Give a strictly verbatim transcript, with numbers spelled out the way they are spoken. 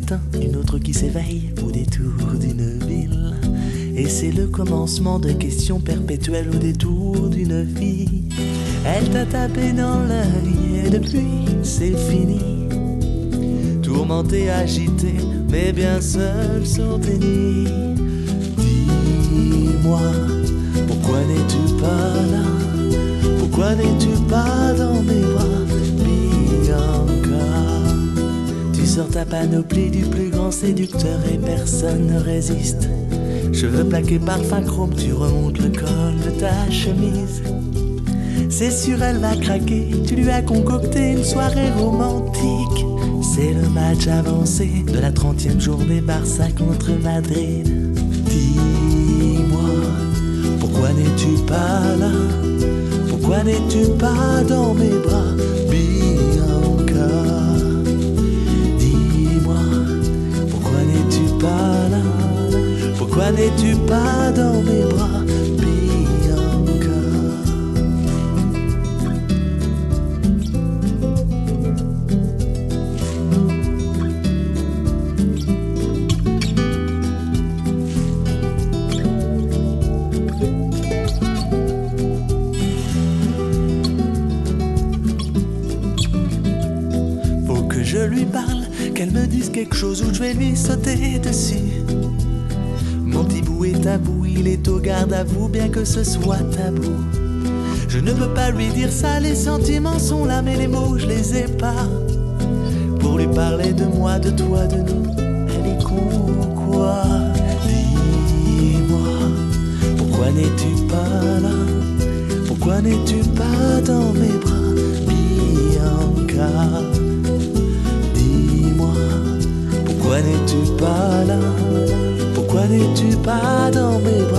s'éteint, une autre qui s'éveille au détour d'une ville. Et c'est le commencement de questions perpétuelles au détour d'une vie. Elle t'a tapé dans l'œil et depuis c'est fini. Tourmenté, agité, mais bien seul sur tes nids. Dis-moi, pourquoi n'es-tu pas là? Pourquoi n'es-tu pas dans mes bras, Bianca? Tu sors ta panoplie du plus grand séducteur et personne ne résiste. Cheveux plaqués, parfum chrome, tu remontes le col de ta chemise. C'est sûr elle va craquer, tu lui as concocté une soirée romantique. C'est le match avancé de la trentième journée Barça contre Madrid. Dis-moi, pourquoi n'es-tu pas là? Pourquoi n'es-tu pas dans mes bras, Bianca? Dis-moi, pourquoi n'es-tu pas là? Pourquoi n'es-tu pas dans mes bras, je lui parle, qu'elle me dise quelque chose ou je vais lui sauter dessus. Mon petit bout est tabou, il est au garde à vous, bien que ce soit tabou. Je ne peux pas lui dire ça, les sentiments sont là, mais les mots je les ai pas. Pour lui parler de moi, de toi, de nous, elle est con ou quoi? Dis-moi, pourquoi n'es-tu pas là? Pourquoi n'es-tu pas dans mes bras, Bianca? Pourquoi n'es-tu pas là? Pourquoi n'es-tu pas dans mes bras?